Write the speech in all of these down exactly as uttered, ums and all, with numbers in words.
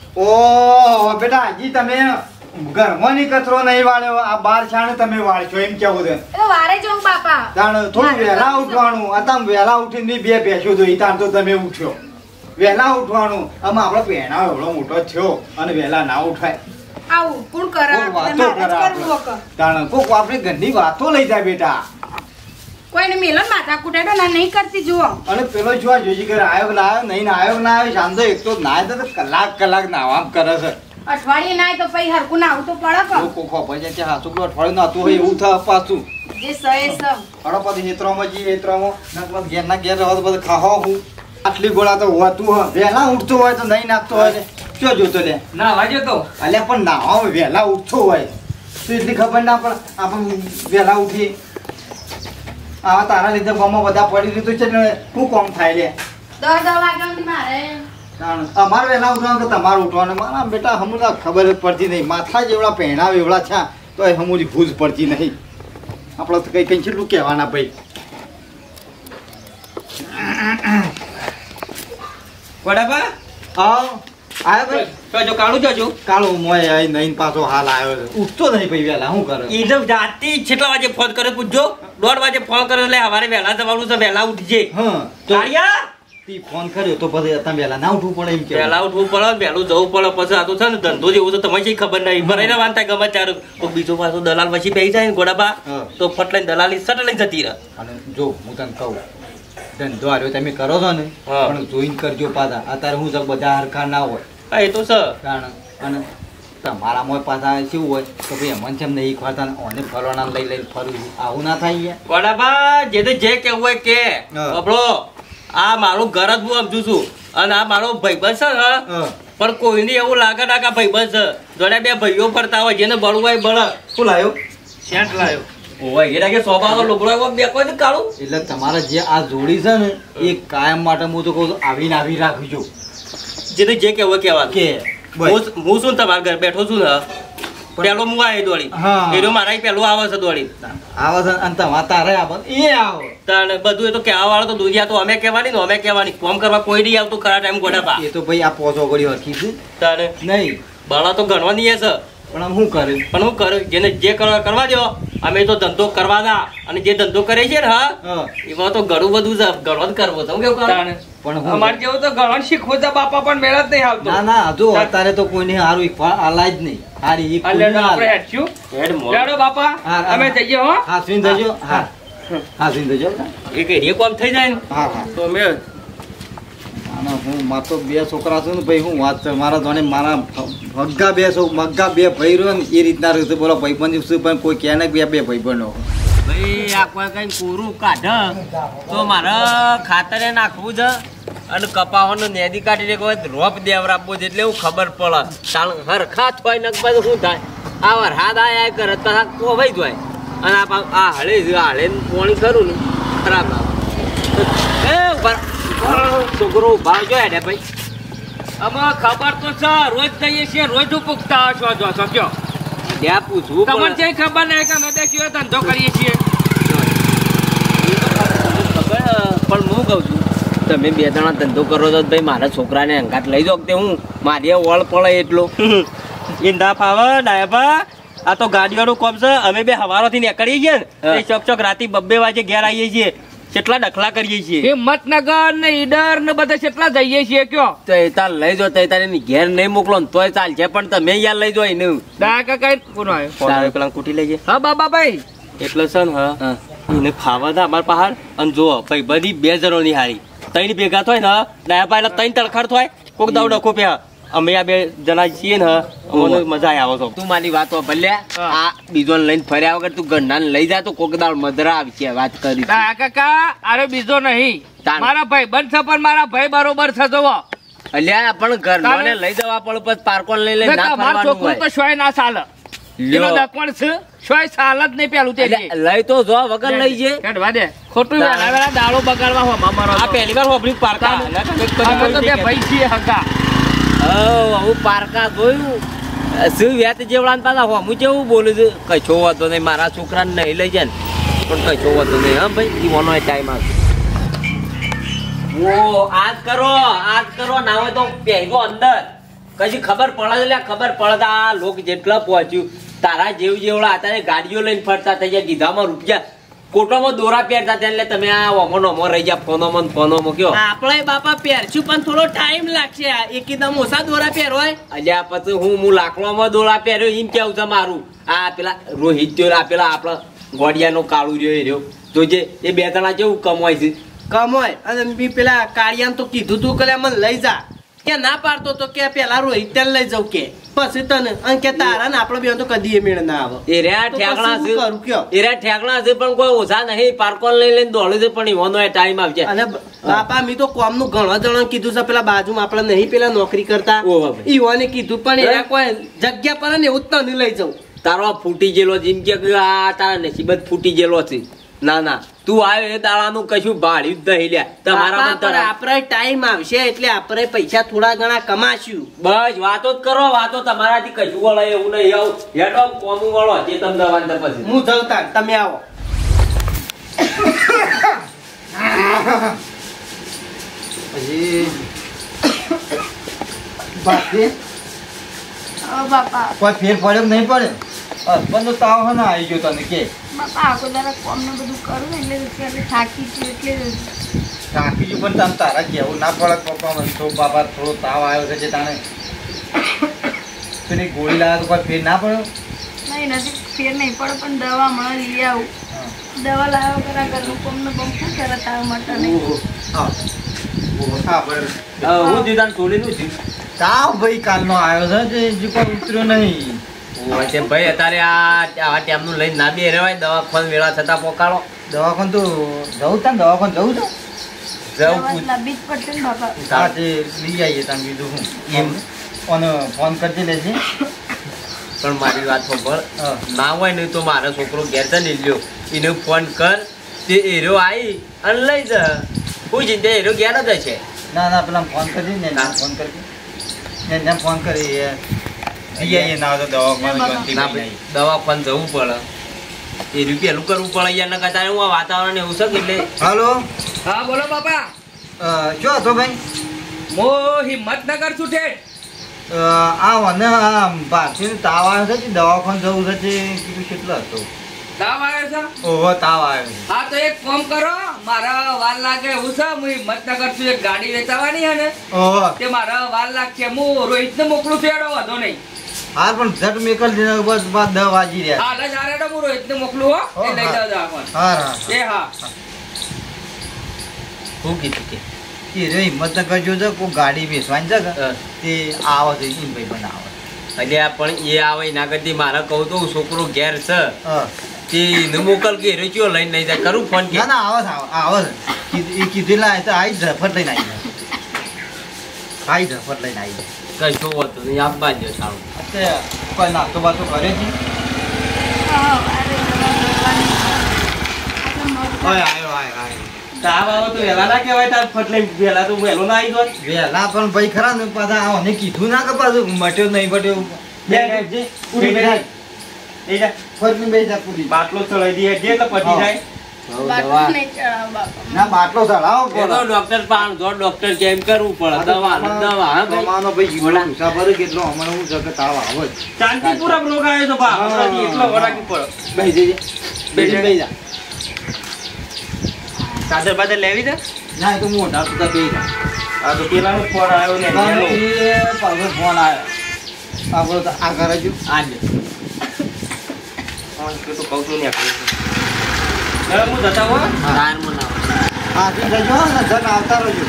ઓ બેટા હજી તમે ઘરમાંની કચરો નહીં વાળ્યો, આ બાર છાણ તમે વાળશો એમ કેવું છે? એ વારે જવું બાપા. તાણ થોડું વહેલા ઉઠવાનું. આ તમે વહેલા ઉઠીને બે ભેંસો જોઈ તાણ તો તમે ઉઠ્યો. વહેલા ઉઠવાનું. આમાં આપણો પહેણા એવડો મોટો થયો અને વહેલા ના ઉઠાય. આવું કોણ કરે? વાતો કરે તાણ કોક આપણે ઘરની વાતો લઈ જાય બેટા. કોઈને મેલો માથા કુટાડો ના નહીં કરતી જુઓ. અને પેલો જોવા જોજી કરે આયોગ ના આવ્યો નહીં આયોગ ના આવ્યો શાંતો એક તો નાય તો કલાક કલાક નાવામ કરે છે. અઠવાડિયે નાય તો પછી હરકું નાવું તો પડે કે લોકો ખબર છે કે હાસુ પેલો અઠવાડિયું નાતું હોય એવું થાય પાછું. જે સહે સમ અડો પછી હેતરોમાં જી હેતરોમાં નકર ઘેર ના ઘેર રહો તો બધું ખાહો હું આટલી ગોળા તો હોતું હ વહેલા ઉઠતો હોય તો નહીં નાખતો હોય ક્યાં જોતો લે ના વાજો તો અલ્યા પણ નાવા વહેલા ઉઠતો હોય તો એટલી ખબર ના પણ આપણે વહેલા ઉઠીએ. આ તારા લીધે ગામમાં બધા પડી લીધું છે ને શું કોમ થાય લે? દસ દસ વાગ્યા મારે અમારે વહેલા ઉઠવાનું કે તમારે ઉઠવાનું? મારા બેટા હમણાં ખબર જ પડતી નહીં. માથા જેવડા પહેણાવ એવડા છે તો એ હમું ભૂજ પડતી નહીં. આપણે તો કઈ કઈ કેટલું કહેવાના ભાઈ. વડાપા હા આવ્યો ભાઈ જો કાળું જજો કાળું મોય આઈ નહીં પાછો હાલ આવ્યો છે. ઉઠતો નહીં ભાઈ વહેલા શું કરે? એકદમ જાતી કેટલા વાગે ફોન કરે પૂછજો. દોઢ વાગે ફોન કર્યો એટલે સવારે વહેલા જવાનું છે વહેલા ઉઠજે. હા કાળિયા તી ફોન કર્યો તો પછી તમે વહેલા ના ઉઠવું પડે એમ કે વહેલા ઉઠવું પડે વહેલું જવું પડે. પછી આ તો છે ને ધંધો જેવું તો તમને ખબર નહીં ભરાઈને વાન થાય ગમે ચાર કોઈ બીજો પાછો દલાલ પછી બેસી જાય ને ગોડાબા તો ફટલાઈને દલાલી સટ લઈને જતી રહે. અને જો હું તને કહું ધંધો આવ્યો તમે કરો છો ને પણ જોઈન કરજો પાછા. અત્યારે હું તો બધા હરખા ના હોય. હા એ તો છે કારણ અને તમારા મોય પાછા શું હોય તો ભાઈ અમન છે નહીં ખવાતા ઓને ફરવાના લઈ લઈને ફરું છું આવું ના થાય. વડાપા જે તે જે કેવું હોય કે આપણો આ મારું ઘર જ હું સમજુ છું અને આ મારો ભાઈબંધ છે ને પણ કોઈને એવું લાગે ના કે ભાઈબંધ છે. જોડે બે ભાઈઓ ફરતા હોય જેને બળવું હોય બળ. શું લાવ્યો? શેન્ટ લાવ્યો. ઓય એના કે સોભાનો લુગડો એવો બે કોઈ કાળું. એટલે તમારે જે આ જોડી છે ને એ કાયમ માટે હું તો કહું છું આવીને આવી રાખજો. જે તે જે કેવું કહેવા કે હું શું તમારા ઘર બેઠો છું ને પેલો હું આવી દોડી એનો મારા પેલું આવે છે દોડી આવે છે અને તમારે તારે આવે એ આવો તાને બધું એ તો કહેવા વાળો તો દુનિયા તો અમે કહેવાની ને અમે કહેવાની કોમ કરવા કોઈ નહીં આવતું ખરા ટાઈમ ગોડાપા. એ તો ભાઈ આ પોચો ગળી હરખી છે તાને નહીં બાળા તો ગણવાની છે પણ હું કરે પણ હું કરું જેને જે કરવા કરવા દો અમે તો ધંધો કરવા દા અને જે ધંધો કરે છે ને હા એમાં તો ઘણું બધું છે ગણો જ કરવો છે. હું કેવું કારણ પણ અમારે જેવું તો ગણન શીખવો છે બાપા પણ મેળ જ નહીં આવતો. ના ના હજુ અત્યારે તો કોઈને હારું આલાય જ નહીં. હારી એક આપણે હેડશું લેડો બાપા અમે જઈએ હો. હા સુન જજો. હા હા સુન જજો. એક એ કોમ થઈ જાય ને હા હા તો મે આના હું માર તો બે છોકરા છું ને ભાઈ હું વાત છે મારા જોને મારા મગ્ગા બે છો મગ્ગા બે ભાઈ રહ્યો ને એ રીતના રહ્યું બોલો ભાઈબંધ છે પણ કોઈ કહે ને બે બે ભાઈબંધો ભાઈ આ કોઈ કઈ પૂરું કાઢ તો મારે ખાતરે નાખવું છે અને કપાવાનું નેદી કાઢીને કોઈ રોપ દેવરાપવો છે એટલે એવું ખબર પડે. ચાલ હરખા થાય ને બધું શું થાય આ વરસાદ આયા કરે તો કોવાઈ જાય અને આ હળે હળે પાણી ખરું ને ખરાબ આવે છોકરો ઉભા જો હેડે ભાઈ અમે ખબર તો છે રોજ જઈએ છીએ રોજ ઉપુકતા છો જો છો કયો ત્યાં પૂછવું તમને જે ખબર નહીં કે અમે દેખીએ ધંધો કરીએ છીએ પણ હું કહું છું તમે બે જણા ધંધો કરો છો ભાઈ મારા છોકરાને અંગાત લઈ જાઓ તે હું મારી વળ પડે એટલો ઈંડા ફાવે ડાયભા આ તો ગાડીઓનું કોમ છે. અમે બે હવારોથી નીકળીએ છીએ ને ચોક ચોક રાતે બબ્બે વાગે ઘેર આવીએ છીએ કેટલા ડખલા કરીએ છીએ હિંમતનગર ને ઈડર ને બધા કેટલા જઈએ છીએ કયો તો એ તાર લઈ જાઓ તો તારે ઘેર નહીં મોકલો ને તોય ચાલશે પણ તમે યાર લઈ જાઓ એને ડાકા કઈ કોનો આવ્યો પેલા કુટી લઈ જાય. હા બાબા ભાઈ એટલે છે ને હા એને ખાવા હતા અમારા પહાડ અને જો ભાઈ બધી બે જણો ની હારી ત્રણ ભેગા થાય ને ડાયા એટલે ત્રણ તડખડ થાય કોક દાવ ડખો પ્યા અમે આ બે જણા છીએ ને અમને મજા આવે છે. તું મારી વાતો ભલે આ બીજો લઈને ફર્યા વગર તું ગંડા લઈ જા તો કોક દાળ મધરા આવશે વાત કરી કાકા અરે બીજો નહીં મારા ભાઈ બંધ છે પણ મારા ભાઈ બરોબર છે જોવો અલ્યા પણ ઘરને લઈ જવા પડે પછી પાર્કો લઈ લઈ ના ફરવાનું છોકરું તો શોય ના ચાલે એનો દકણ છે શોય ચાલ જ નહીં પેલું તે લઈ તો જો વગર લઈ જે હેડવા દે ખોટું વેલા વેલા દાળો બગાડવા હો મારો આ પહેલી વાર હોબળી પાર્કા તો બે ભાઈ છીએ હકા હું પારકા જોયું શું વ્યાત જેવડા પાછા હું જેવું બોલું છું કઈ છો વાતો નહીં મારા છોકરાને નહીં લઈ જાય ને પણ કઈ છો વાતો નહીં હા ભાઈ જીવવાનો ટાઈમ આવશે. ઓ આજ કરો આજ કરો ના હોય તો પહેલો અંદર કશી ખબર પડે લે ખબર પડતા આ લોક જેટલા પહોંચ્યું તારા જેવું જેવડા હતા ગાડીઓ લઈને ફરતા થઈ ગયા ગીધામાં રૂપિયા કોટોમાં દોરા પહેરતા હતા એટલે તમે આ ઓમો નોમો રહી ગયા ફોનોમાં ફોનોમાં કયો આપણે બાપા પહેરશું પણ થોડો ટાઈમ લાગશે એકદમ ઓછા દોરા પહેરવાય અલ્યા પછી હું હું લાકડામાં દોરા પહેર્યો એમ કેવું છે મારું આ પેલા રોહિત જો આ પેલા આપણા ગોડિયાનો કાળું રહ્યો એ રહ્યો જોજે એ બે જણા કેવું કમાય છે કમાય અને બી પેલા કાળિયાને તો કીધું તું કે મને લઈ જા કે ના પાડતો તો કે પેલા રોહિત લઈ જાઉં કે પછી તને અને કે તારા ને આપડે બે તો કદી એ મેળ ના આવે એ રહ્યા ઠેકણા છે કરું કયો એ રહ્યા ઠેકણા છે પણ કોઈ ઓછા નહીં પાર્કોલ લઈ લઈને દોડે છે પણ ઈવાનો એ ટાઈમ આવશે અને બાપા મી તો કોમ નું ઘણા જણા કીધું છે પેલા બાજુમાં આપડે નહીં પેલા નોકરી કરતા ઈવાને કીધું પણ એના કોઈ જગ્યા પર ને એવું તને લઈ જાઉં તારો ફૂટી ગયેલો જેમ કે આ તારા નસીબ જ ફૂટી ગયેલો છે ના ના તું આવ્યો એ દાડાનું કશું ભાડ્યું જ નહીં લ્યા તમારા આપડે ટાઈમ આવશે એટલે આપણે પૈસા થોડા ઘણા કમાશું બસ વાતો જ કરો વાતો તમારાથી કશું વળે એવું નહીં આવું હેડો કોમું વળો જે તમને દવાન પછી હું જવતા તમે આવો પછી બાકી બાપા કોઈ ફેર પડ્યો કે નહીં પડે હસબન્ડ નો તાવ હે ને આવી ગયો તને કે બાપા આખો દાડા કોમ ને બધું કરું ને એટલે એટલે થાકી છું એટલે થાકી ગયું પણ તને તારા કેવું ના પડે પપ્પા મને તો બાબા થોડો તાવ આવ્યો છે જે તાણે પેલી ગોળી લાવે તો કોઈ ફેર ના પડ્યો નહીં નથી ફેર નહીં પડે પણ દવા મળે લઈ આવું દવા લાવ્યો કરા ઘરનું કોમ ને બમ શું કરે તાવ માટે નહીં હા હા બરાબર હું દીદાન તોડીનું છું તાવ ભાઈ કાલનો આવ્યો છે જે હજી કોઈ ઉતર્યો નહીં ઓય ભાઈ અત્યારે આ આ ટાઈમનું લઈને ના બે રહેવાય દવાખાન વેળા થતા પોકાળો દવાખાન તો જવું છે ને દવાખાન જવું છે જવું લાંબી જ પડશે ને બાપા હા તે લઈ આવીએ તમે બીજું હું એમ અને ફોન કરજે લેજે પણ મારી વાત સાંભળ ના હોય નહીં તો મારો છોકરો ઘેર છે ને લ્યો એને ફોન કર તે એરો આવી અને લઈ જા હું ચિંતા એરો ઘેર જ છે ના ના પેલા ફોન કરજે ને ના ફોન કરજે ને ને ફોન કરી લઈ આવીએ ના તો દવાખાન દવાખાન જવું પડે એ રૂપિયા કરવું પડે યાર ના કરતા હું આ વાતાવરણ એવું છે એટલે હાલો હા બોલો બાપા શું હતો ભાઈ હું હિંમતનગર છું ઠેઠ આ મને આ ભારતીય તાવ આવ્યો છે દવાખાન જવું છે કીધું કેટલો હતો તાવ આવ્યો છે ઓહો તાવ આવ્યો છે હા તો એક કામ કરો મારા વાર લાગે એવું છે હું હિંમતનગર છું એક ગાડી વેચાવાની છે ને ઓહો તે મારા વાર લાગશે હું રોહિતને મોકલું છું એડો વાંધો નહીં હા પણ ઝટ મેકલ બસ બાદ દસ વાગી રહ્યા હા એટલે જારે હું રોહિતને મોકલું હો એ લઈ જાવ દવાખાન હા હા એ હા શું કીધું કે એ રે હિંમતનગર જો છે કોઈ ગાડી બેસવાની છે કે તે આવે છે એમ ભાઈ બનાવે એટલે પણ એ આવે એના કરતી મારે કહું તો છોકરો ઘેર છે હા તે એને મોકલ કે રેચીઓ લઈને નહીં જાય કરું ફોન કે ના ના આવે છે આવે છે કીધું- એ કીધેલા તો આવી ઝફટ લઈને આવી જાય આવી ઝફટ લઈને આવી જાય કશું હોતું નહીં આપવા જ સારું અત્યારે કોઈ નાસ્તો બાતો કરે છે હા અરે દવા લેવાની આપણે મોડું ઓય આવ્યો આવ્યો આવ્યો તાવ આવો તો વહેલા ના કહેવાય તાર ફટ લઈને વહેલા તો વહેલો ના આવી જાય વેલા પણ ભાઈ ખરા ને પાછા આવને કીધું ના કે પાછું મટ્યો નહીં બટ્યો બે જે પૂરી બેઠા એ જા ફરતી બે જા પૂરી બાટલો ચડાવી દઈએ જે તો પતી જાય બાટલું નહીં ચડાવો બાપા ના બાટલો ચડાવો એ તો ડોક્ટર પાણ જો ડોક્ટર કેમ કરવું પડે દવા દવા હા ભાઈ તમારો ભાઈ જીવડા મુસાફર કેટલો અમારે હું જગત તાવ આવે જ શાંતિપુરા રોગ આવ્યો તો બા હમણાંથી એટલો વરાકી પડે બેસી જજે બેસી બેસી જા ચાદર બાદર લેવી છે ના એ તો મોઢા સુધા બેસી જા આ તો પેલાનો ફોન આવ્યો ને એનો. એ પાછો ફોન આવ્યો આપણો તો આ ઘરે જો આ લે ફોન કે તો કહું છું ને હવે હું જતા હો તાર મનાવ આથી જજો ને જન આવતા રહેજો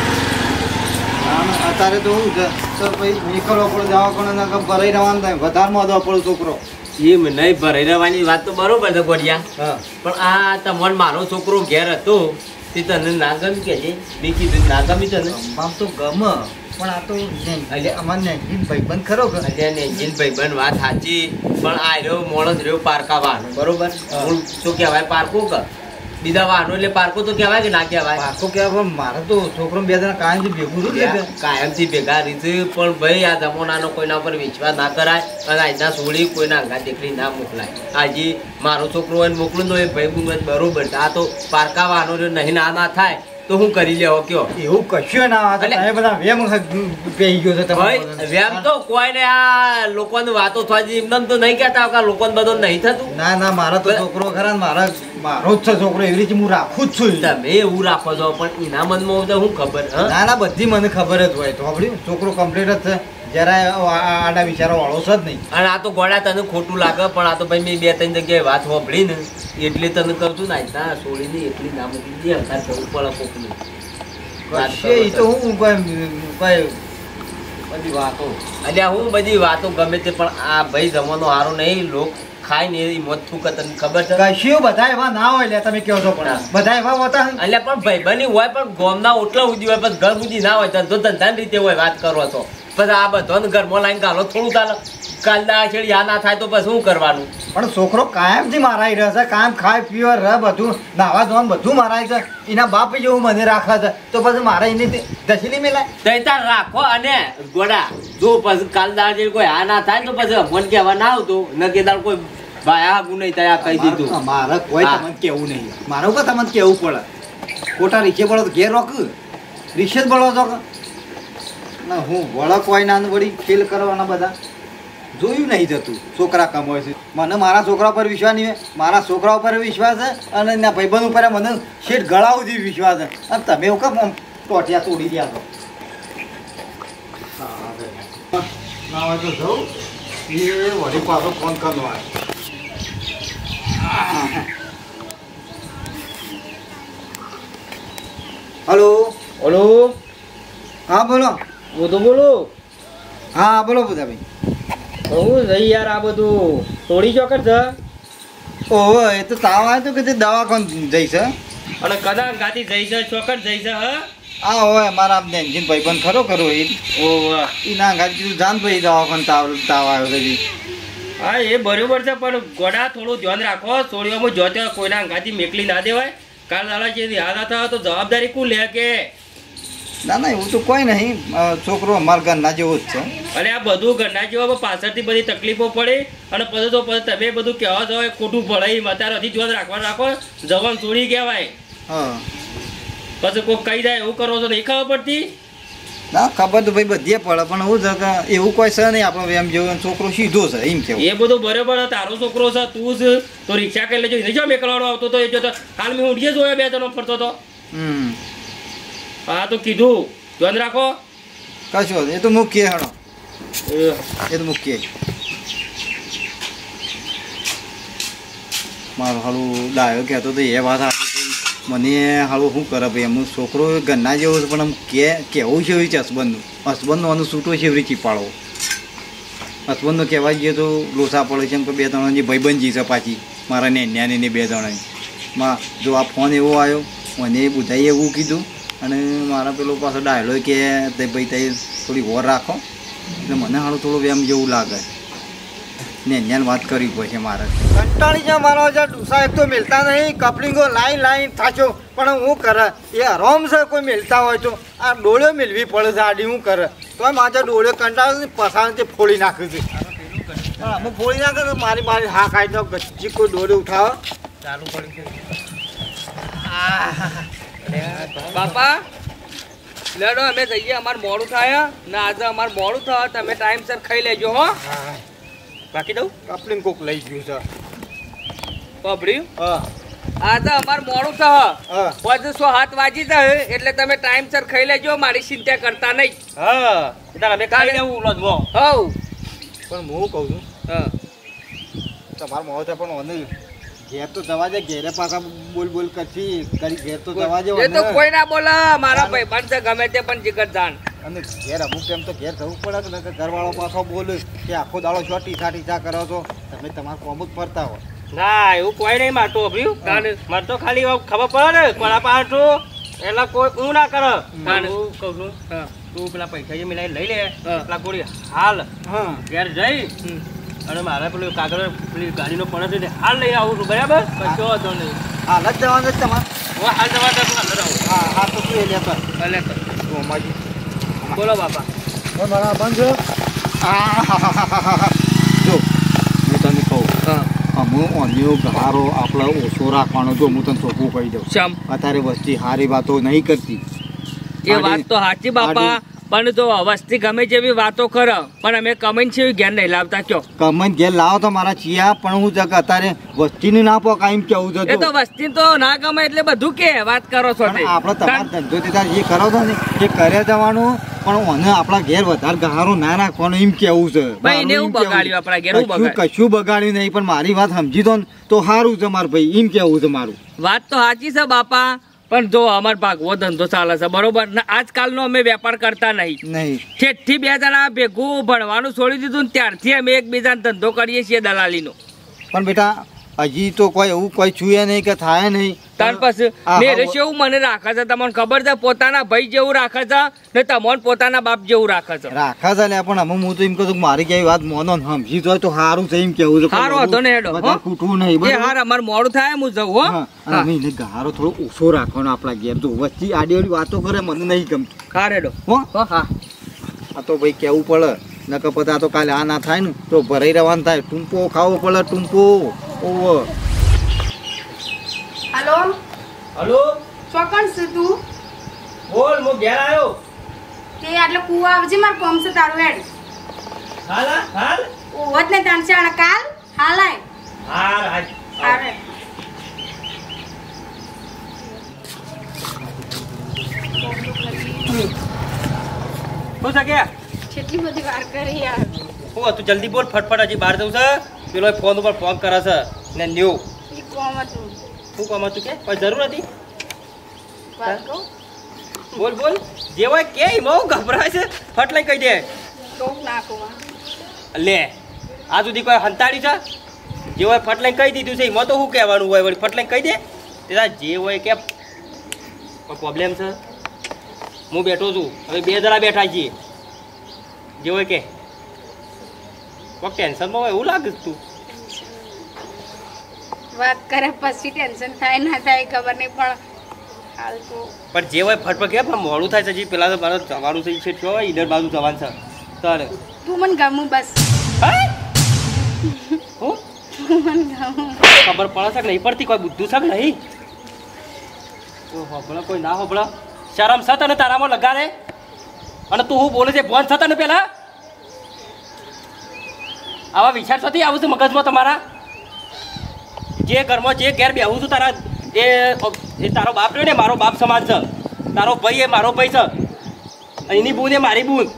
આમ અત્યારે તો હું છે તો ભાઈ નીકળવો પડે જવા પણ ના ભરાઈ રહેવાનું થાય વધારમાં દવા પડે છોકરો એમ નહીં ભરાઈ રહેવાની વાત તો બરોબર છે ગોડિયા હા પણ આ તમારો મારો છોકરો ઘેર હતો તે તને ના ગમી કે છે મેં કીધું ના ગમી તને આમ તો ગમે પણ આ તો એટલે અમારે નેગીન ભાઈબંધ ખરો કે એટલે નેજીન ભાઈબંધ વાત સાચી પણ આ રહ્યો મોણસ રહ્યો પારકા વાહનો બરોબર મૂળ તો કહેવાય પારકો કર બીજા વાહનો એટલે પારકો તો કહેવાય કે ના કહેવાય પાકો કે પણ મારે તો છોકરો બે જણા કાયમથી ભેગું છું ને કાયમથી ભેગા રીતે પણ ભાઈ આ જમાનાનો કોઈના પર વિશ્વાસ ના કરાય અને આજના સોળી કોઈના અંગા દીકરી ના મોકલાય આજે મારો છોકરો હોય મોકલું તો એ ભાઈ બરોબર છે આ તો પારકા વાહનો નહીં ના ના થાય તો હું કરી લેવો કયો એવું કશું ના વાત અલ્યા. તમે બધા વેમ પેહી ગયો છે ભાઈ તમારે વેમ તો કોઈને આ લોકોની વાતો થાય છે એમને તો નહીં કહેતા કે લોકોને બધું નહીં થતું ના ના મારો તો છોકરો ખરા ને મારા મારો જ છે છોકરો એવી રીતે હું રાખું જ છું તમે એવું રાખો છો પણ એના મનમાં તો હું ખબર હા ના ના બધી મને ખબર જ હોય તો સાંભળ્યું છોકરો કમ્પ્લીટ જ છે જરાય આ- આ- આડા વિચારો વાળો છે જ નહીં અને આ તો ગોળા તને ખોટું લાગે પણ આ તો ભાઈ મેં બે ત્રણ જગ્યાએ વાત સાંભળી ને એટલે તને કહું છું ને ના છોડી દે એટલી ના મૂકી દે અંધાર જવું પડે કોકનું વાત કશે ઈ તો કરો હું કોઈ કોઈ બધી વાતો અલ્યા હું બધી વાતો ગમે તે પણ આ ભાઈ જમાનો સારો નહીં લોક ખાય ને એ મોત થૂકે તને ખબર છે કશું બધા એવા ના હોય લે તમે કહો છો પણ બધા એવા હોતા હે? અલ્યા પણ ભાઈબંધી હોય પણ ગોમના ઓટલા સુધી હોય પણ ઘર સુધી ના હોય ધંધો ધંધાની રીતે હોય વાત કરો છો પછી આ બધાને ઘરમાં લાઈને ગાલો થોડું ચાલે કાલના છેડી આ ના થાય તો પછી શું કરવાનું પણ છોકરો કાયમથી મારાઈ રહ્યો છે કાયમ ખાય પીવે રહે બધું નાવા ધોવાનું બધું મારાય છે એના બાપ જેવું મને રાખે છે તો પછી મારે એની દસલી મેલાય તઈ તાર રાખો અને ગોડા જો પછી કાલના છેડી કોઈ આ ના થાય તો પછી મન કહેવા ના આવતું ન કે તાર કોઈ ભાઈ આ ગુણ નહીં થાય આ કહી દીધું મારે કોઈ હા. તમને કેવું નહીં મારે ઉપર તમને કેવું પડે ખોટા રીક્ષે પડો તો ઘેર રોક રીક્ષે જ પડો છો કે ના હું વળક હોય ના વળી ખેલ કરવાના બધા જોયું નહીં જતું છોકરા કમાય છે મને મારા છોકરા પર વિશ્વાસ નહીં હોય મારા છોકરા ઉપર વિશ્વાસ છે અને એના ભાઈબંધ ઉપર મને શેઠ ગળા સુધી વિશ્વાસ છે અને તમે એવું કેમ આમ ટોટિયા તોડી રહ્યા છો ના હોય તો જવું એ વળી પાછો ફોન કરવાનો આવે હલો ઓલો હા બોલો હું તો બોલું હા બોલો બુધાભાઈ હું જઈ યાર આ બધું તોડી ચોકર છે ઓહો એ તો તાવ આવે તો કે તે દવાખાન જઈશ અને કદા ગાતી જઈ છે ચોકર જઈ છે હા આ હોય મારા બેનજીન ભાઈબંધ ખરો ખરો એ ઓ એ ના ગાડી કીધું જાન ભાઈ દવાખાન તાવ તાવ આવ્યો છે જી. હા એ બરોબર છે પણ ગોડા થોડું ધ્યાન રાખો છોડીઓમાં જોતે કોઈના અંગાથી મેકલી ના દેવાય કાલ દાડા જે હાલ હતા તો જવાબદારી કોણ લે કે ના ના એવું તો કોઈ નહીં અ, છોકરો અમારા ઘરના જેવો જ છે અને આ બધું ઘરના જેવા પાછળથી બધી તકલીફો પડે અને પછી તો પછી તમે બધું કહેવા જાવ એ ખોટું પડે એમ અત્યારે હજી ધ્યાન રાખવા રાખો જવાન છોડી કહેવાય હા પછી કોઈ કહી જાય એવું કરો છો નહીં ખબર પડતી ના ખબર તો ભાઈ બધીએ પડે પણ હું છે કે એવું કોઈ છે નહીં આપણો એમ જેવો છોકરો સીધો છે એમ કેવું એ બધું બરોબર છે. તારો છોકરો છે તું જ તો રિક્ષા કરી લેજો એને જો મેકલાડો આવતો તો એ જો તો હાલ મેં ઉડીએ જોયો બે જણો ફરતો હતો હમ હા તો કીધું ધ્યાન રાખો કશો એ તો મૂકીએ હણો એ એ તો મૂકીએ મારું હાલું ડાયો કહેતો તો એ વાત સાચી છે. મને હાલું શું કરે ભાઈ એમનું છોકરો ઘરના જેવો છે પણ આમ કે કેવું છે એવી છે હસબન્ડનું હસબન્ડનું આનું છૂટો છે એવી ચીપાડો હસબન્ડનો કહેવા જઈએ તો લોસા પડે છે એમ કે બે ત્રણ જે ભાઈબંધી છે પાછી મારા ને ન્યાની ને બે ત્રણ માં જો આ ફોન એવો આવ્યો મને બધાએ એવું કીધું અને મારા પેલો પાછો ડાયલો કે તે ભાઈ તે થોડી વોર રાખો એટલે મને હાલું થોડું એમ જેવું લાગે ને એની વાત કરવી પડશે મારે કંટાળી છે મારો જે ડુસા એક તો મિલતા નહીં કપલિંગો લાઈન લાઈન થાચો પણ હું કરે એ આરામ છે કોઈ મિલતા હોય તો આ ડોળ્યો મિલવી પડે છે આડી હું કરે તો મારા ડોળ્યો કંટાળે પસાર તે ફોડી નાખે છે હા હું ફોડી નાખે તો મારી મારી હા ખાઈ તો ગચ્ચી કોઈ ડોળ્યો ઉઠાવે ચાલુ પડી ગયું બાપા લેડો અમે જઈએ અમારે મોડું થાય ને આજે અમારે મોડું થાય તમે ટાઈમસર ખાઈ લેજો હો બાકી દઉં કપલિંગ કોક લઈ ગયું છે પબડ્યું હા આજે અમારે મોડું થાય હા પછી સો હાથ વાગી જાય એટલે તમે ટાઈમસર ખાઈ લેજો મારી ચિંતા કરતા નહીં હા એટલે અમે ખાઈ લેવું ઉલો જ મો હવ પણ હું કહું છું હા તમારા મોં છે પણ મને ઘેર તો જવા દે ઘેરે પાછા બોલ બોલ કરતી કરી ઘેર તો જવા દે એ તો કોઈ ના બોલે મારા ભાઈ બંધ છે ગમે તે પણ જીગર જાણ અને ઘેર અમુક ટાઈમ તો ઘેર જવું પડે કે ઘરવાળો પાછો બોલે કે આખો દાડો છો ટીસા ટીસા કરો છો તમે તમારા કોમ જ ફરતા હો ના એવું કોઈ નહીં મારતું અભ્યું કારણ મારે તો ખાલી એવું ખબર પડે ને કોના પાછું એટલે કોઈ હું ના કરે કારણ હું કહું છું તું પેલા પૈસા જે મિલાઈ લઈ લે પેલા ગોળી હાલ હા ઘેર જઈ અને મારે પેલું કાગળ પેલી ગાડીનો પડે છે હાલ લઈ આવું છું બરાબર કશો વાંધો નહીં હાલ જ જવાનું છે તમારે હું હાલ જવા દે અંદર આવું હા હા તો તું એ લેતો ભલે તો. બોલો બાપા મારા બંધ જો હું તમને કહું હા અમુ અન્યો ગહારો આપણે ઓછો રાખવાનો. જો હું તને ચોખ્ખું કહી દઉં, ચમ અત્યારે વસ્તી સારી વાતો નહીં કરતી. એ વાત તો સાચી બાપા, પણ જો વસ્તી ગમે જેવી વાતો કરે પણ અમે કમાઈને છે ઘેર નહીં લાવતા કયો. કમન ઘેર લાવો તો મારા ચિયા, પણ હું જગ અત્યારે વસ્તીનું ના પોકા એમ કેવું છે. એ તો વસ્તી તો ના ગમે એટલે બધું કે વાત કરો છો તે. આપણે તમારો ધંધો દીધા જે કરો છો ને એ કરે જવાનું, પણ મને આપણા ઘેર વધારે ગહારો ના રાખવાનો એમ કેવું છે. ભાઈ એને હું બગાડ્યું આપણા ઘેર, હું કશું બગાડ્યું? કશું બગાડ્યું નહીં, પણ મારી વાત સમજી દો ને તો સારું છે મારું ભાઈ, એમ કેવું છે મારું. વાત તો સાચી છે બાપા, પણ જો અમાર ભાગવો ધંધો ચાલે છે બરોબર ને, આજકાલનો અમે વેપાર કરતા નહીં. નહીં છેઠથી બે જણા ભેગું ભણવાનું છોડી દીધું ને ત્યારથી અમે એકબીજાનો ધંધો કરીએ છીએ દલાલીનો. પણ બેટા હજી તો કોઈ એવું કોઈ છુએ નહીં કે થાય નહીં. ત્યાર પછી આ મેરે હવે- એવું મને રાખે છે, તમને ખબર છે, પોતાના ભાઈ જેવું રાખે છે ને તમને પોતાના બાપ જેવું રાખે છે. રાખા છે લે, પણ અમે હું તો એમ કહું છું કે મારી કેવી વાત મોનો ને સમજી તો હોય તો સારું છે એમ કેવું છે. હારો હતો ને હેડો, બધા હો? ખૂટવું નહીં એ બરાબર? હાર અમાર મોડું થાય હું જઉં હો. હા, અને અમે એને ગહારો થોડો ઓછો રાખવાનો આપણા ઘેર. તો વચ્ચે આડી આડી વાતો કરે મને નહીં ગમતું. હા રેડો હો હો હા. આ તો ભાઈ કેવું પડે, નકર પછી આ તો કાલે આ ના થાય ને તો ભરાઈ રહેવાનું થાય. ટૂંપો ખાવો પડે, ટૂંપો. ઓવો હાલો, હલો ચોકણ છે તું? બોલ, હું ઘેર આવ્યો. તે આટલે કુવા આવજે, મારે કોમ છે તારું હેડ. હાલ હાલ ઓવો જ ને તાણ ચાણ કાલ હાલ આય. હાલ હાલ હારે શું છે કે કેટલી બધી વાર કરી યાર. હું હતું જલ્દી બોલ, ફટફટ હજી બહાર જવું છે. પેલો ફોન ઉપર ફોન કરે છે ને ન્યુ. ઈ કોમ હતું. શું કામ હતું કે કોઈ જરૂર હતી? વાત કહું? બોલ બોલ, જે હોય કે એમાં હું ગભરાય છે, ફટ લઈ કહી દે. કહું ના કહું? લે આ સુધી કોઈ હંતાડી છે? જે હોય ફટ લઈને કહી દીધું છે, એમાં તો શું કહેવાનું હોય? વળી ફટ લઈને કહી દે. તેના જે હોય કે કોઈ પ્રોબ્લેમ છે? હું બેઠો છું, હવે બે જણા બેઠા છીએ. જે હોય કે કોઈ ટેન્શનમાં હોય એવું લાગે છે તું? વાત કરે પછી ટેન્શન થાય ના થાય ખબર નહીં, પણ હાલ તો પણ જે હોય ફટફટ કે પણ મોડું થાય છે. હજી પેલા તો મારે જવાનું છે, છે છો ઈડર બાજુ જવાનું છે. તારે તું મને ગમું બસ. હા હું તું મને ગમું. ખબર પડે છે કે નહીં પડતી? કોઈ બુદ્ધું છે કે નહીં? કોઈ હોબળો કોઈ ના હોબળો? શરમ છે તને તારામાં લગાડે? અને તું હું બોલે છે ભોન છે તને પેલા? આવા વિચાર થતી આવું છે મગજમાં તમારા? જે ઘરમાં જે ઘેર બેહું છું તારા એ એ તારો બાપ રહ્યો ને, મારો બાપ સમાન છે. તારો ભાઈ એ મારો ભાઈ છે, એની બૂન એ મારી બૂન.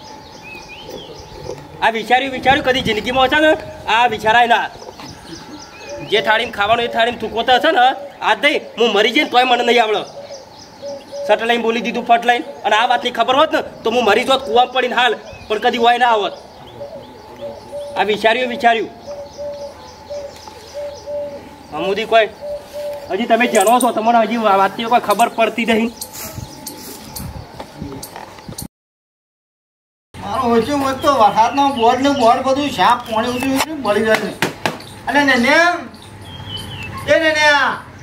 આ વિચાર્યું વિચાર્યું કદી જિંદગીમાં છે ને આ વિચારાય ના. જે થાળીમાં ખાવાનું એ થાળીમાં થૂકોતા હશે ને આજ નહીં હું મરી જઈને તોય મને નહીં આવડે. સટ લઈને બોલી દીધું ફટ લઈને, અને આ વાતની ખબર હોત ને તો હું મરી જોત કૂવામાં પડીને હાલ, પણ કદી હોય ના આવત. આ વિચાર્યું વિચાર્યું અમુદી કોઈ હજી તમે જાણો છો, તમને હજી વાતની કોઈ ખબર પડતી નહીં. મારો ઓછું હોય તો વરસાદનો બોર્ડ ને બોર્ડ બધું સાપ પાણી ઉતરી ઉતરી બળી જાય ને. અલે ને ને એ ને ને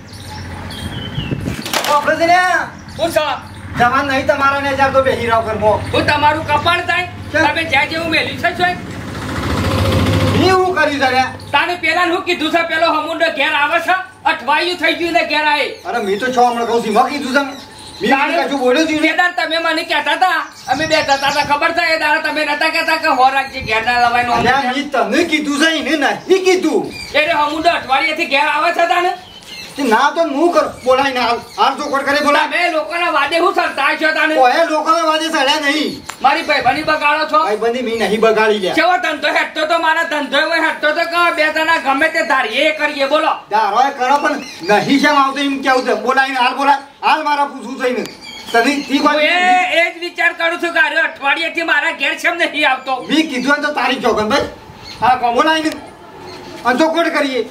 આપણે છે ને હું સા જવાન નહીં તમારા ને જાવ તો બેહી રહો ઘરમાં. હું તમારું કપાળ થાય તમે જ્યાં જેવું મેલ્યું છે જોઈ ઈ હું કરી દે. તાને પેલા હું કીધું છે પેલો હમુંડો ઘેર આવે છે, અઠવાયું થઈ ગયું ને ઘેર આવે. અરે મેં તો છ હમણાં કહું છું, મેં કીધું છે મેં કશું બોલ્યું જ નહીં. કેદાર તમે મને કહેતા હતા, અમે બે હતા હતા ખબર છે એ દાડા તમે નતા કહેતા કે હો રાખજે ઘેર ના લવાય અલ્યા, મેં તને કીધું છે એને નહીં કીધું. એટલે હમુંડો અઠવાડિયેથી ઘેર આવે છે તાને. તે ના તો હું કર બોલાય ને હાલ હાલ તો કોટ કરે બોલા. તમે લોકોના વાદે હું સરતા છો તાને? ઓએ લોકોના વાદે સડ્યા નહીં. મારી ભાઈ બની બગાડો છો. ભાઈ બંધી મેં નહીં બગાડી લ્યા. કેવો ધંધો હેઠતો તો મારા ધંધો હોય હેઠતો તો કહો બે જણા ગમે તે ધારીએ કરીએ બોલો. દારો એ કરો પણ નહીં શેમ આવતો એમ કેવું છે બોલાય ને હાલ બોલાય હાલ મારા પૂછવું થઈને તને ઠીક હું હોય. એ એ જ વિચાર કરું છું કે અરે અઠવાડિયેથી મારા ઘેર કેમ નહીં આવતો. મેં કીધું હોય તો તારી ચોકન ભાઈ હા કહો બોલાય ને અને તો કોટ કરીએ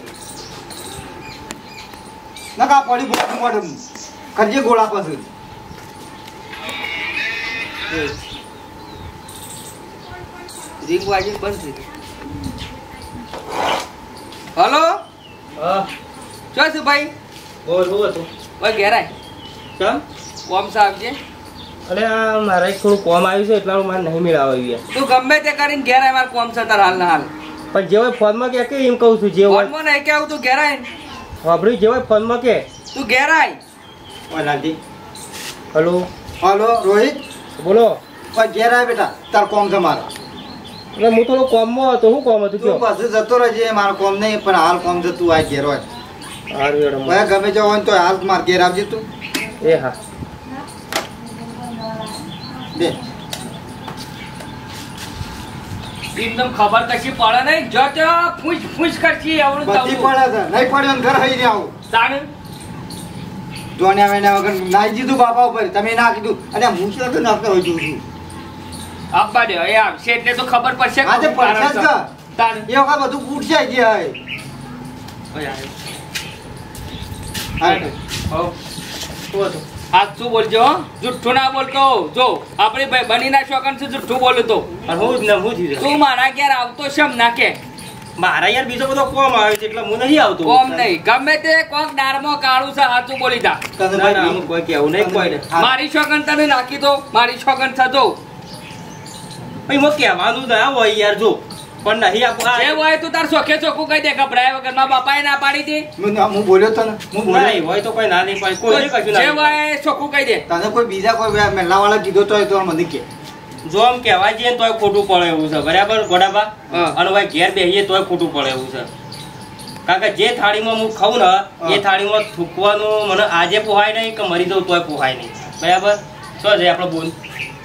નકા પડી બોલું મોઢું કરજે ગોળા પાસે. રીંગ વાજી બંધ થઈ. હલો હા ચો છું ભાઈ? બોલ બોલ હતું ભાઈ ઘેર આય કેમ? કોમ સાહેબજી અરે આ મારે એક થોડું કોમ આવ્યું છે એટલે મારે નહીં મેળાવા ગયા. તું ગમે તે કરીને ઘેર આય, મારે કોમ છે તાર હાલ ના હાલ. પણ જે હોય ફોનમાં કે કે એમ કહું છું જે હોય ફોનમાં નહીં કેવું તું ઘેર આય વાપર્યું જે હોય ફોનમાં કે તું ઘેર આય ઓય લાલજી હલો હાલો રોહિત બોલો ઓય ઘેર આય બેટા તાર કોમ છે મારા એટલે હું થોડો કોમમાં હતો શું કોમ હતું તું કયો પાછું જતો રહેજે મારો કોમ નહીં પણ હાલ કોમ છે તું આ ઘેર હોય સારું મેડમ ઓય ગમે જવા હોય ને તો હાલ માર ઘેર આવજે તું એ હા બે એકદમ ખબર કશી પડે નહીં જો તો ફૂસ ફૂસ કરશી એવડું બધી થવું પડે છે નહીં પડ્યો ને ઘર હઈ ને આવું તાણ જોણ્યા વેણ્યા વગર નાઈ દીધું બાપા ઉપર તમે ના કીધું અને હું શું તો નાખતો હોય છું આપવા દે એ આવશે એટલે તો ખબર પડશે કે આજે શું કારણ પડશે જ છે. કે. તાણ એ વખત બધું ફૂટશે જ હવે. ઓય આય. હા હો. શું હતું? સાચું બોલજો હો. જુઠ્ઠું ના બોલતો જો આપણી ભાઈ બનીના શોખન છે જુઠ્ઠું બોલતો અને હું જ ને હું જ તું મારા ઘેર આવતો શેમ ના કે મારા યાર બીજો બધો કોમ આવે છે એટલે હું નહીં આવતો કોમ નહીં ગમે તે કોક દારમાં કાળું છે સાચું બોલી જા તને ના, ના, ભાઈ આમ કોઈ કહેવું નહીં કોઈ ને હા. મારી શોખન તને નાખી દો મારી શોખન થતો ભાઈ હું કહેવાનું ના હોય યાર જો પણ નહીં આપું જે હોય તું તાર શોખે ચોખ્ખું કહી દે ગભરાય વગર મારા બાપાએ ના પાડી દી હું હું બોલ્યો તને હું બોલ્યો નહીં હોય તો કોઈ ના નહીં પાડે કોઈ કશું જે ના હોય એ ચોખ્ખું કહી દે તને કોઈ બીજા કોઈ મેલા વાળા કીધો તો તો મને કે જો આમ કહેવા જઈએ ને તોય ખોટું પડે એવું છે બરાબર ગોડાબા હા. અને ભાઈ ઘેર બેસીએ તોય ખોટું પડે એવું છે કારણ કે જે થાળીમાં હું ખાઉં ને એ હા. થાળીમાં થૂકવાનું મને આજે પોહાય નહીં કે મરી જવું તોય પોહાય નહીં બરાબર શું છે આપણો બોલ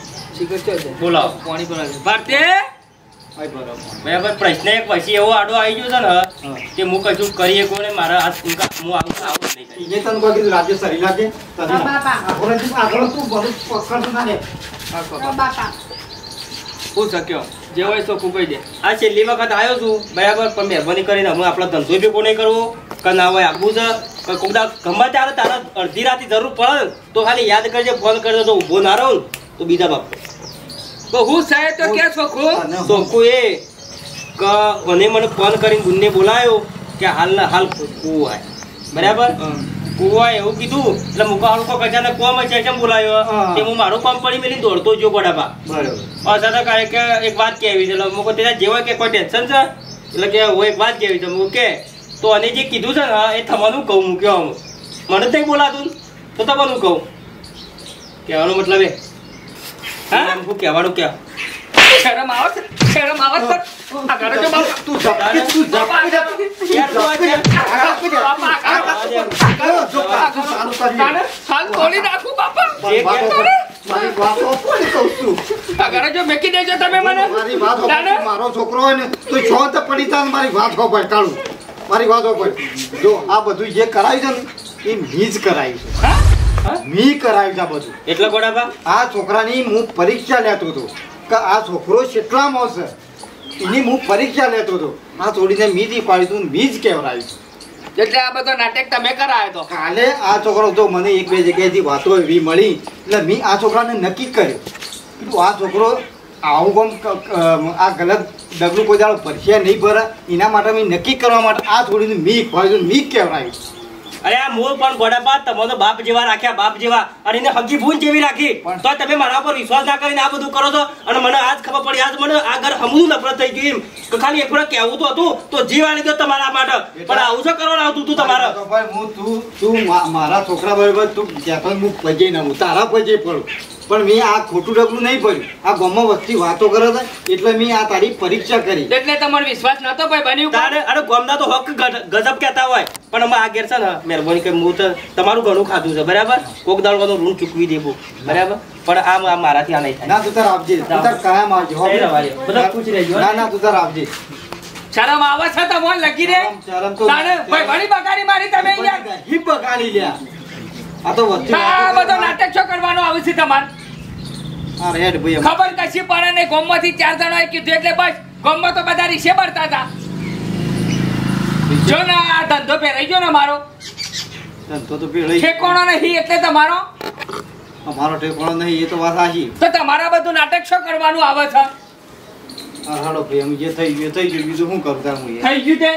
બોલાવો પાણી પર ભારતે હા, બરાબર. બરાબર પ્રશ્ન એક પછી એવો આડો આવી ગયો છે ને હા. કે હું કશું કરી શકું ને મારા હાથ હું આવું આવું જ નહીં થાય. એને તને કોઈ કીધું રાજ્ય સરી લાગે તને હા, બાપા. આગળ થી આગળ તું બધું પકડતો ના રે બાપા હું શક્યો જે હોય ચોખ્ખું કહી દે આ છેલ્લી વખત આવ્યો છું બરાબર પણ મહેરબાની કરીને હું આપણો ધંધો ભેગો નહીં કરવો કે ના હોય આપવું છે કે કોક દા ગમે ત્યારે તારા અડધી રાતે જરૂર પડે ને તો ખાલી યાદ કરજે ફોન કરજો તો ઊભો ના રહું ને તો બીજા બાપ તો હું સાહેબ તો કે ચોખ્ખું અને હું- ચોખ્ખું એ કે મને મને ફોન કરીને ગુન્ને બોલાયો કે હાલના હાલ કૂવો આય બરાબર કૂવો આય એવું કીધું એટલે મુકા હળકો કચાને કોમ છે કેમ બોલાયો હા. કે હું મારું કામ પડી મેલી દોડતો જો ગોડાબા બરાબર અસાધા કાંઈ કે એક વાત કહેવી છે એટલે મુકો તેના જે હોય કે કોઈ ટેન્શન છે એટલે કે હું એક વાત કહેવી છે મુકો કે તો અને જે કીધું છે ને એ તમારું કહું મૂક્યો આમ મને જ નહીં બોલાતું તો તમારું કહું કહેવાનો મતલબ એ હા? હા હું કહેવાનું ક્યાં શરમ આવે છે શરમ આવે છે આ ઘરે જો બાપા તું જા તું જા બાપા યાર તું આ છે. બાપા જો તું ચાલુ કરી તાને હાલ તોડી નાખું બાપા મારી વાત તાને મારી વાત ઓપોડી કહું છું આ ઘરે જો મેકી દેજો તમે મને મારી વાત ઓપોડી. તાને મારો છોકરો હોય ને તો શોધ પડી તા મારી વાત હોપડ કાઢું મારી વાત હોપડ જો આ બધું જે કરાયું છે ને એ મી જ કરાયું છે હા? મી કરાયું છે આ બધું એટલે ગોડાબા આ છોકરાની હું પરીક્ષા લેતો હતો કે આ છોકરો કેટલામાં હશે એની હું પરીક્ષા લેતો હતો આ છોડીને મી થી પાડી તું મી જ કહેવરાયું એટલે આ બધો નાટક તમે કરાયો તો કાલે આ છોકરો તો મને એક બે જગ્યાએથી વાતો એવી મળી એટલે મેં આ છોકરાને નક્કી કર્યું કીધું આ છોકરો આવું કામ ક- ક- આ ગલત ડગલું કોઈ દાડો પરસ્યા નહીં ભરે એના માટે મેં નક્કી કરવા માટે આ છોડીને મી ખવાયું મી કહેવરાયું અરે આ મોર પણ ગોડાબા તમારો બાપ જેવા રાખ્યા બાપ જેવા અને એને હગી ભૂન જેવી રાખી પણ- તો તમે મારા પર વિશ્વાસ ના કરીને આ બધું કરો છો અને મને આજ ખબર પડી આજ મને આ ઘર હમું નફરત થઈ ગયું એમ કે ખાલી એક વખત કહેવું તો હતું તો જીવ આલી દો તમારા માટે પણ આવું શું કરવાનું આવતું તું તમારે તો ભાઈ હું તું તું મા- મારા છોકરા બરોબર તું કહેતો હોય હું પજે ના હું તારા પજે પડું પણ મેં આ ખોટું ડગલું નહીં પડ્યું આ ગામમાં વસ્તી વાતો કરે છે એટલે મેં આ તારી પરીક્ષા કરી એટલે તમારો વિશ્વાસ નતો ભાઈ બન્યું તારે અરે ગોમના તો હક ગજ- ગજબ કહેતા હોય પણ અમે આ ઘેર છે ને મહેરબાની કરી હું તો તમારું ઘણું ખાધું છે બરાબર કોક દાડવાનું ઋણ ચૂકવી દેવું બરાબર પણ આ આ મારાથી આ નહીં થાય ના તું તાર આપજે તું તાર કાયમ આવજે હો. નહીં રહેવા દે. બધા પૂછી લેજો. ના ના તું તાર આપજે શરમ આવે છે તમને લગી રે શરમ- શરમ તો- તાને ભાઈ ઘણી બગાડી મારી તમે યાર હિપ બગાડી લ્યા આ તો વસ્તી આ વાતો બધો કરે. નાટક શું કરવાનો આવે છે તમારે આ રેડ ભાઈ એમ. ખબર કશી પડે ને ગોમમાંથી ચાર જણાએ કીધું એટલે બસ ગોમમાં તો બધા રીસે ભરતા હતા જો ને આ ધંધો ફેરાઈ ગયો ને મારો ધંધો તો પેલો ઈ- ઠેકોણો નહીં એટલે તમારો અમારો ઠેકાણો નહીં એ તો વાત સાચી તો તમારા બધું નાટક શું કરવાનું આવે છે હા હાલો ભાઈ એમ જે થઈ ગયું એ થઈ ગયું બીજું શું કરું તાર હું એ? થઈ ગયું તે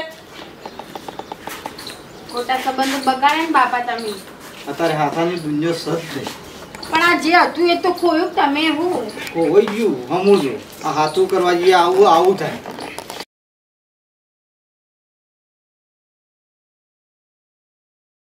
ખોટા સંબંધો બગાડે ને બાપા તમે અત્યારે હાથાની દુનિયા સજ છે પણ આ જે હતું એ તો ખોયું તમે હું કોઈ ગયું હમું જો આ હાથું કરવા જઈએ આવું આવું થાય